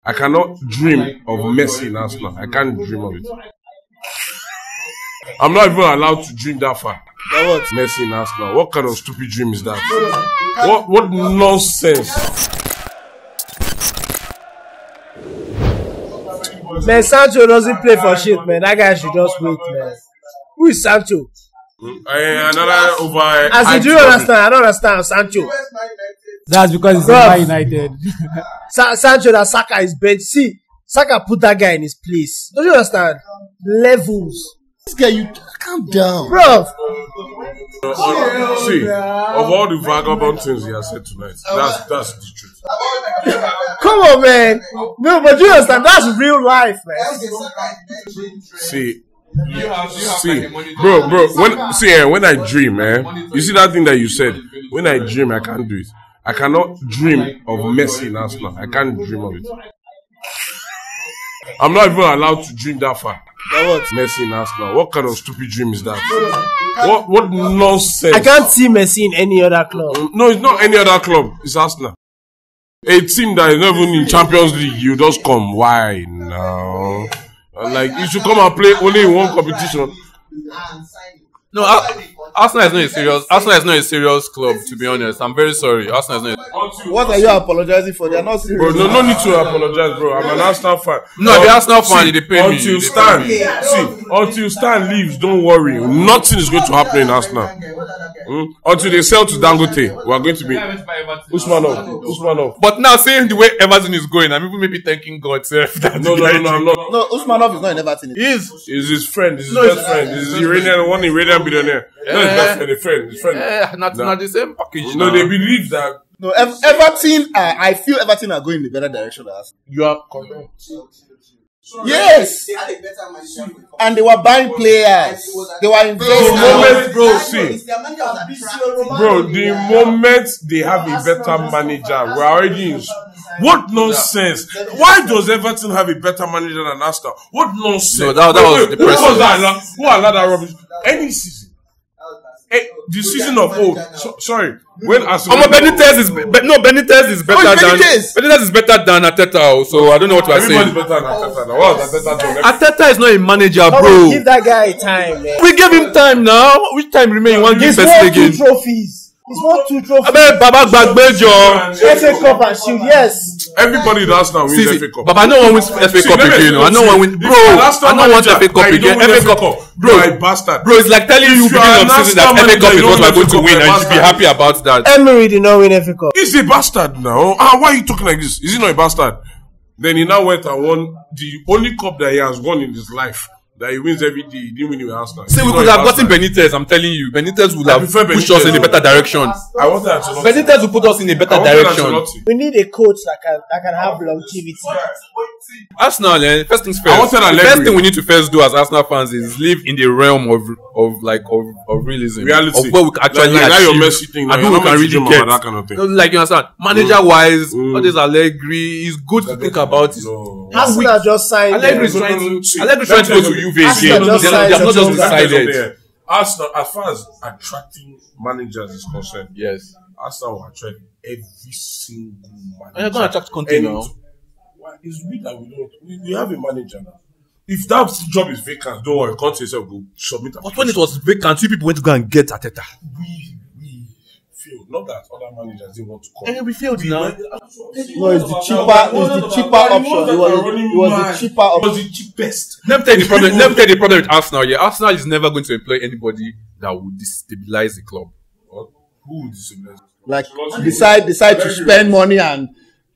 I cannot dream of Messi in Arsenal. I can't dream of it. I'm not even allowed to dream that far. What? Messi in Arsenal. What kind of stupid dream is that? What nonsense? Man, Sancho doesn't play for shit, man. That guy should just wait, man. Who is Sancho? Another over. As you do understand, I don't understand Sancho. That's because it's Man United. Sancho, that Saka is bench. See, Saka put that guy in his place. Don't you understand? Levels. This guy, you calm down, bro. See, of all the vagabond things he has said tonight, that's the truth. Come on, man. No, but you understand? That's real life, man. See, bro. When I dream, man, you see that thing that you said. When I dream, I can't do it. I cannot dream of Messi in Arsenal. I can't dream of it. I'm not even allowed to dream that far. What? Messi in Arsenal. What kind of stupid dream is that? What nonsense? I can't see Messi in any other club. No, it's not any other club. It's Arsenal. A team that is not even in Champions League, you just come. Why now? Like, you should come and play only in one competition. No, Arsenal is not a serious club, to be honest. I'm very sorry. Arsenal is not. What are you apologizing for? They are not serious. Bro, no need to apologize, bro. I'm an Arsenal fan. No, the Arsenal fan, they pay me. Until Stan leaves, don't worry. Nothing is going to happen in Arsenal. Until they sell to Dangote, we are going to be Usmanov. But now, seeing the way Everton is going, I'm even maybe thanking God, sir. I'm not. No, Usmanov is not in Everton. He is. He's his friend. He's his best friend. He's one Iranian billionaire. No, his best friend. His friend. Not the same package. No, they believe that. No, Everton. I feel Everton are going in a better direction than us. You are correct. Yes, they had a better manager, and they were buying players. They were investing. The moment they have a better manager, we're already in. What nonsense! Why does Everton have a better manager than Arsenal? What nonsense! No, that was the person. Who allowed that rubbish? Any season. The season of old. Sorry. When Benitez is better than Arteta. So I don't know what we're saying. Everybody's better than Arteta. What has Arteta done? Arteta is not a manager, bro. Give that guy time, man. We give him time now. Which time remain? You want to give first again? He's won 2 trophies. Baba Gbagbejo. FA Cup and Shield, yes. Everybody does now wins FA Cup. Baba, no one wins FA Cup again. I know one win. Bro, I don't want FA Cup again. FA Cup. Bro, it's like telling you beginning of season that FA Cup is what we're going to win and you should be happy about that. Emery did not win FA Cup. He's a bastard now. Why are you talking like this? Is he not a bastard? Then he now went and won the only cup that he has won in his life. That he wins every day. He didn't win with Arsenal. See, we could have gotten Benitez. I'm telling you, Benitez would have pushed us in a better direction. Benitez will put us in a better direction. We need a coach that can have longevity. Arsenal, first things first. The first thing we need to first do as Arsenal fans is live in the realm of realism, reality, of what we can actually achieve, and who we can really get. That kind of thing. Like you understand, manager-wise, all this Allegri is good to think about. Arsenal just signed. Allegri trying to go to Juve again. They have not just decided. Arsenal, as far as attracting managers is concerned, yes, Arsenal will attract every single manager. They're going to attract Conte now. It's weird that we have a manager now. If that job is vacant, don't worry, Conte yourself go submit. But when it was vacant, 2 people went to go and get Arteta. We failed. Not that other managers didn't want to come. And we failed now. No, it's the cheaper option. It was the cheaper option. It was the cheapest. Let me tell you the problem with Arsenal. Yeah, Arsenal is never going to employ anybody that would destabilize the club. Who would destabilize? Like decide to spend money and.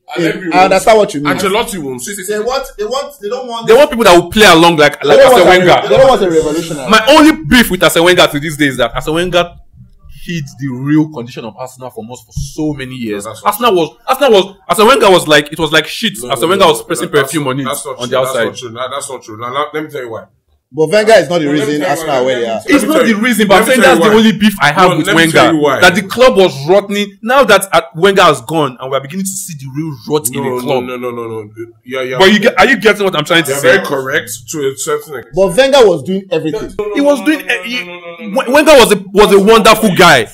I understand what you mean. Ancelotti won't. They don't want people that will play along like Arsene Wenger. They don't want a revolutionary. My only beef with Arsene Wenger to this day is that Arsene Wenger hid the real condition of Arsenal for so many years. Arsene Wenger was like, it was like shit. Arsene Wenger was pressing perfume on it on the outside. That's not true. Now, let me tell you why. But Wenger is not the reason Arsenal are where they are. It's not the reason, but I'm saying that's the only beef I have with Wenger. That the club was rotting. Now that Wenger has gone, and we're beginning to see the real rot in the club. No. Yeah. But are you getting what I'm trying to say? Very correct to a certain extent. But Wenger was doing everything. He was doing. Wenger was a wonderful guy.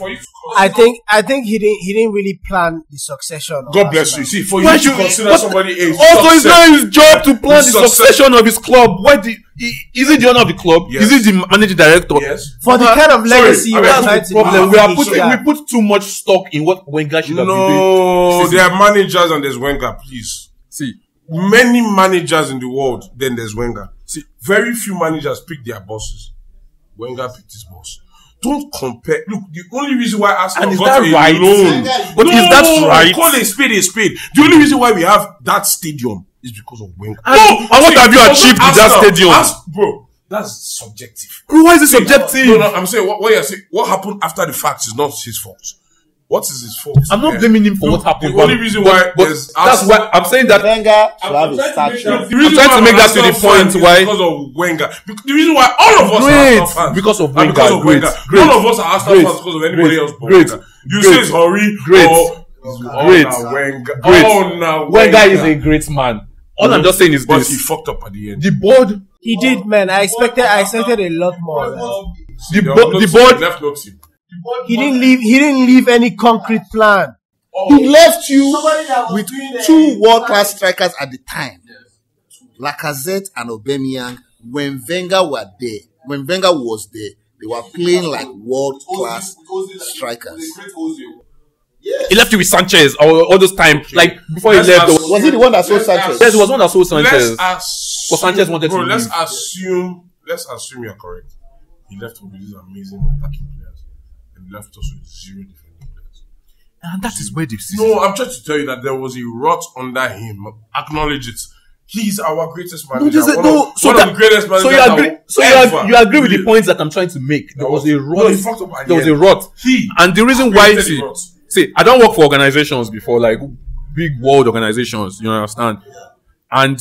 I think he didn't really plan the succession. God bless you. See, for Why you to should- consider what- somebody a Also, it's not his job to plan the Success. succession of his club. Is he the owner of the club? Yes. Is he the managing director? Yes. For the kind of legacy I mean, we're that's trying That's to the problem. build, We put too much stock in what Wenger should have been doing. No, there are managers and there's Wenger, please. See, Many managers in the world, then there's Wenger. See, very few managers pick their bosses. Wenger picked his boss. Don't compare. Look, the only reason why Arsenal And is got that a right? loan. But is that right? Call a spade a spade. The only reason why we have that stadium is because of Wenger. And what have you achieved with that stadium? Bro, that's subjective. why is it subjective? No, I'm saying what you're saying. What happened after the fact is not his fault. What is his fault? I'm not Yeah. blaming him for Look, what happened. The only reason why there's that's why I'm saying that. Wenger should have a statue. The reason trying why to make I'm that to the Arsenal point fan is why- because of Wenger. The reason why all of us are Great. Arsenal fans Because of and Wenger. because of Great. Wenger. Great. None of us are Arsenal Great. fans because of anybody Great. else but Great. Wenger. You Great. say it's Hurry Great. Great. Wenger. Great. Oh, now Wenger is a great man. All I'm just saying is But he this: fucked up at the end. the board, He did, man. I expected a lot more. Man. the There board, was the no team, board. left no team. He didn't leave any concrete plan. He left you with two world-class strikers at the time, Lacazette and Aubameyang. When Wenger was there, they were playing like world-class strikers. He left you with Sanchez all those time. Like before he Let's left, ask- Was he the one that sold Sanchez? yes, it was one that sold Sanchez. But Sanchez wanted to let's leave. assume you're correct. He left with these amazing attacking players and left us with zero defending players. And that is where the season. No, I'm trying to tell you that there was a rot under him. Acknowledge it. He's our greatest manager. One of the greatest managers. so you agree? So you agree with the points that I'm trying to make? There was a rot. he fucked up at There was the a end. rot. He And the reason why, created the rot. see, I don't work for organizations before, like big world organizations. You understand? And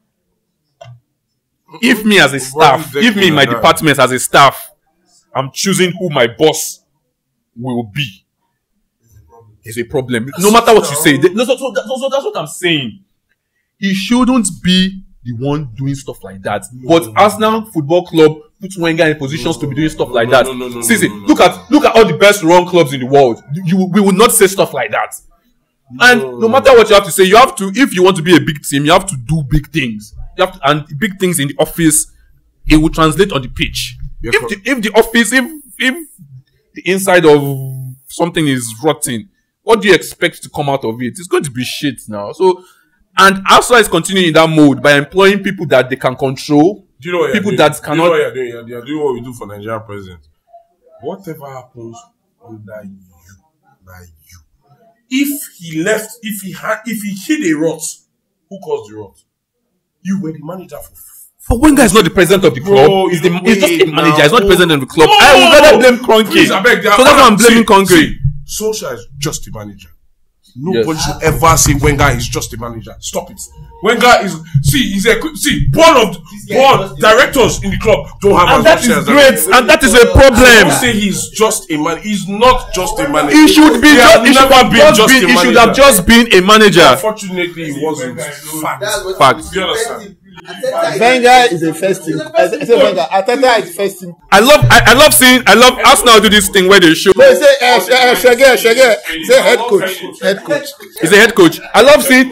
if me as a staff, if me in my department as a staff, I'm choosing who my boss will be, is a problem. No matter what you say. So that's what I'm saying. He shouldn't be the one doing stuff like that. But Arsenal Football Club puts Wenger in positions to be doing stuff like that. See, look at all the best run clubs in the world. We will not say stuff like that. And no matter what you have to say, you have to, if you want to be a big team, you have to do big things. You have to, and big things in the office, it will translate on the pitch. If the office, if the inside of something is rotten, what do you expect to come out of it? It's going to be shit now. So, and Arsenal is continuing in that mode by employing people that they can control. Do you know what people you're doing? that cannot. Do you know what you're doing? You're doing what we do for Nigerian president. Whatever happens under you, by you. If he left, if he hid a rot, who caused the rot? You were the manager for. But Wenger is not the president of the club. Bro, He's wait just a manager. He's not the now. president of the club. No! I would rather blame Kroenke. Please, I beg, So that's why I'm blaming Kroenke. See, Solskjaer is just a manager. Nobody should ever say Wenger is just a manager. Stop it. Wenger is board directors in the club don't have And as that much is shares. great. And that is a problem. Don't say he's just a man. He's not just a manager. He should be. He has He should never have been just just been. a He should manager. have just been a manager. Unfortunately, he wasn't. Fact. You understand? Wenger is a first team. I say Wenger. Arteta is first team. I love Arsenal do this thing where they show. They say Shege. Say head coach. He's a head coach. I love seeing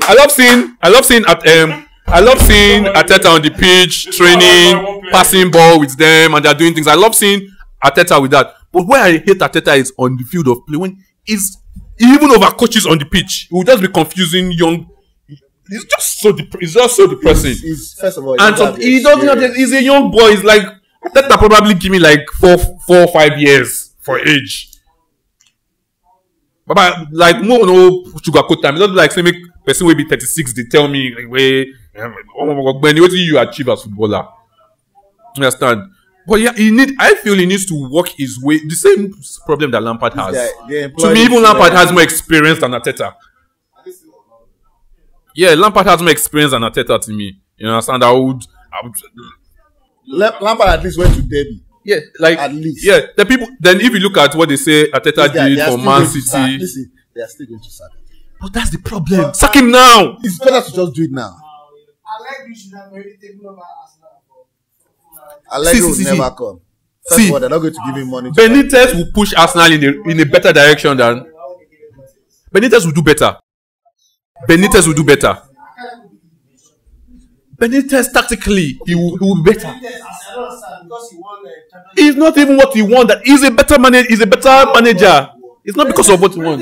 Arteta on the pitch, training, passing ball with them, and they're doing things. I love seeing Arteta with that. But where I hate Arteta is on the field of play. When he even over coaches on the pitch, he will just be confusing young. It's just so depressing. He's first of all, And he doesn't have. He's a young boy. He's like Arteta probably give me like 4 or 5 years for age. But like no sugarcoat time. It's not like say make person will be 36. They tell me like when what do you achieve as footballer? Understand? But yeah, I feel he needs to work his way. The same problem that Lampard has. To me, even Lampard has more experience than Arteta. Yeah, Lampard has more experience than Arteta to me. You understand? I would Lampard at least went to Derby. yeah, like At least. yeah. The people. Then if you look at what they say Arteta did for Man City, Listen, they are still going to sack him. but that's the problem. Sack him now. It's better to just do it now. I like you should have already taken over Arsenal. Allegri will See. never come. First See, of all, they're not going to give him money. Benitez will push Arsenal in a better direction than Benitez will do better. Benitez will do better. Benitez tactically, he will be better. It's not even what he wants. That he's a better manager. He's a better manager. It's not because of what he wants.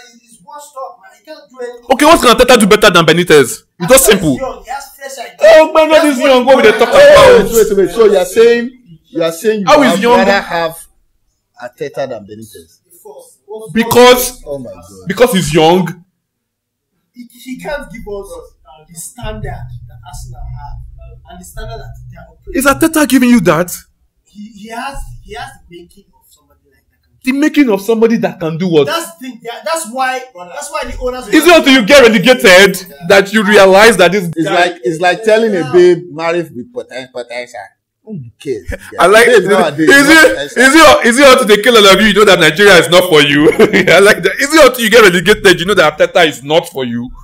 Okay, what can Arteta do better than Benitez? It's just simple. Oh, man, that is young. What will they talk about? Wait. So you are saying you How is would young? rather have Arteta than Benitez? Because Oh my god. because he's young. He can't give us the standard that Arsenal have and the standard that they are operating. Is Arteta giving you that? He has the making of somebody like that. The making of somebody that can do what? That's the thing. That's why the owners. Is it until you get relegated that you realize that this guy? It's like telling a babe married with potential. Who cares? I like. Babes nowadays, Is it until they kill all of you? You know that Nigeria is not for you. I like that. Is it until you get relegated? You know that Arteta is not for you.